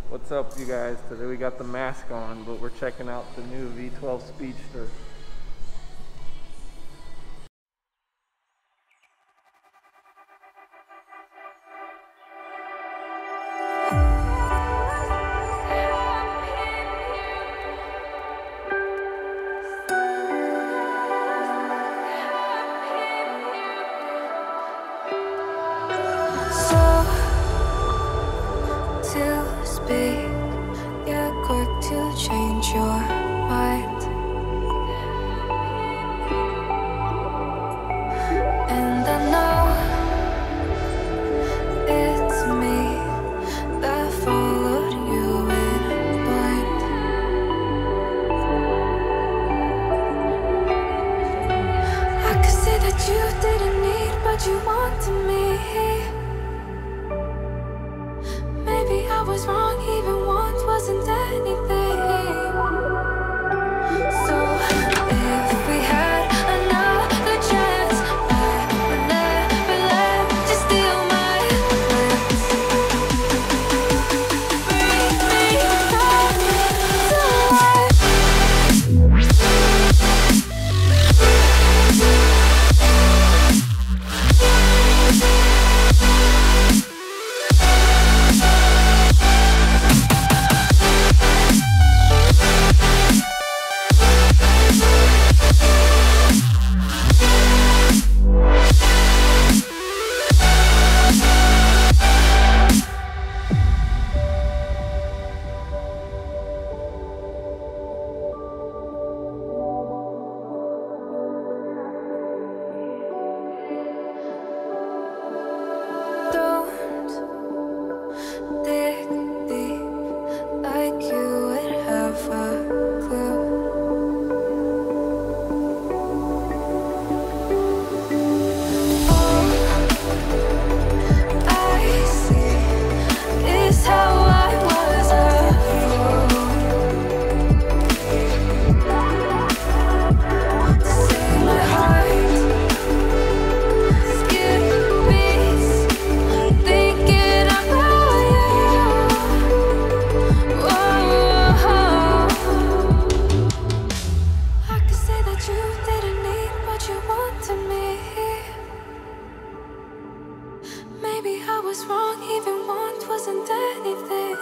What's up, you guys? Today we got the mask on, but we're checking out the new V12 Speedster. To speak, you're quick to change your mind, and I know it's me that followed you in blind. I could say that you didn't need, but you wanted me. Maybe I was wrong, even once wasn't anything. So if we had another chance, I would never let you steal my plans. Bring me back to life. Don't dig deep like you would have a clue. All I see is how I was a fool to see my heart skip beats, thinking about you. Whoa. I could say that you didn't need, but you wanted me. Maybe I was wrong, even once wasn't anything.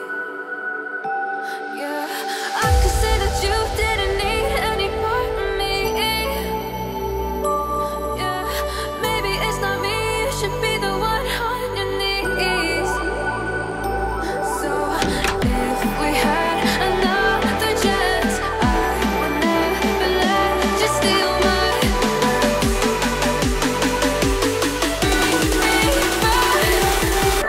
Yeah, I could say that you didn't need any part of me. Yeah, maybe it's not me, you should be the one on your knees. So if we had another chance, I would never let you steal my plans. Bring me back.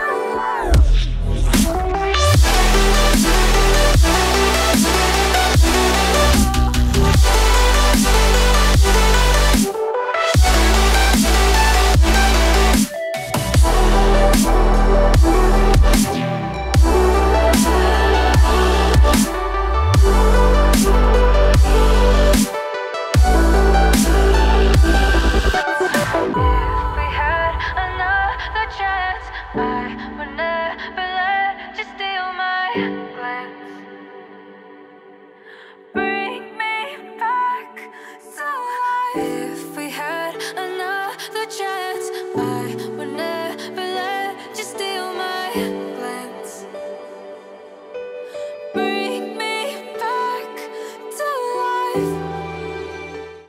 If we had another chance, I would never let you steal my glance. Bring me back to life. If we had another chance, I would never let you steal my glance. Bring me back to life.